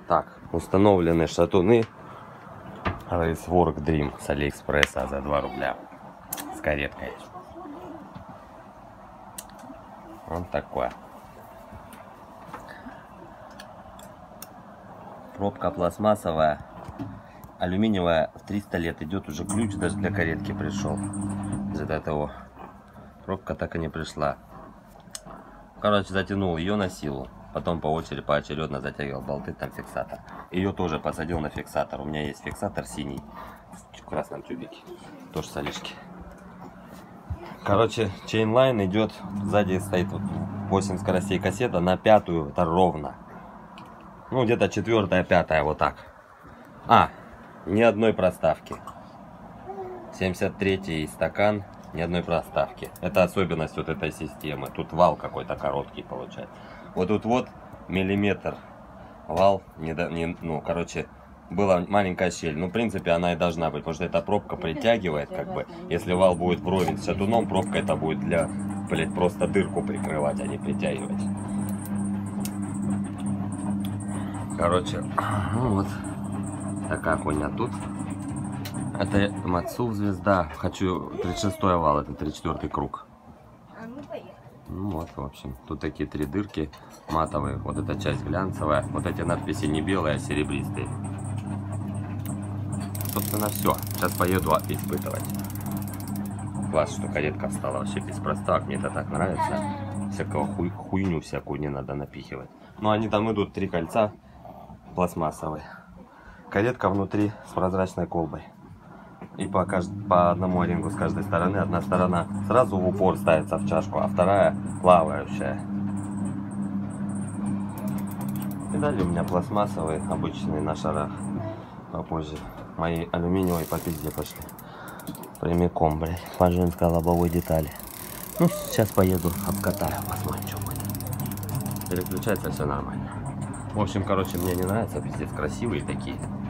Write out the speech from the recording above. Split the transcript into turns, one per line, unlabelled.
Так, установлены шатуны Race Work Dream с Алиэкспресса за 2 рубля. С кареткой. Вот такое. Пробка пластмассовая, алюминиевая, в 300 лет идет, уже ключ даже для каретки пришел. Из-за этого пробка так и не пришла. Короче, затянул ее на силу, потом поочередно затягивал болты, там фиксатор. Ее тоже посадил на фиксатор. У меня есть фиксатор синий в красном тюбике, тоже с Алишки. Короче, чейнлайн идет, сзади стоит вот 8 скоростей кассета, на 5-ю это ровно. Ну, где-то 4-я, 5-я, вот так. Ни одной проставки. 73-й стакан, ни одной проставки. Это особенность вот этой системы. Тут вал какой-то короткий получается. Вот тут вот миллиметр вал, короче, была маленькая щель. Ну, в принципе, она и должна быть, потому что эта пробка притягивает, как бы. Если вал будет вровень с шатуном, пробка это будет для, блять, просто дырку прикрывать, а не притягивать. Короче, ну вот такая хуйня тут. Это Мацув звезда. Хочу 36-й овал, это 34-й круг. Ну вот, в общем, тут такие 3 дырки матовые. Вот эта часть глянцевая. Вот эти надписи не белые, а серебристые. Собственно, все. Сейчас поеду испытывать. Класс, что каретка встала вообще без проставок. Мне это так нравится. Всякого хуйню всякую не надо напихивать. Ну, они там идут 3 кольца пластмассовые. Каретка внутри с прозрачной колбой. И по одному о-рингу с каждой стороны. Одна сторона сразу в упор ставится в чашку, а вторая плавающая. Педали у меня пластмассовые, обычные, на шарах. Попозже мои алюминиевые по пизде пошли. Прямиком, блядь, по женской лобовой детали. Ну, сейчас поеду, обкатаю, посмотрим, что будет. Переключается, все нормально. В общем, короче, мне не нравится, пиздец, красивые такие.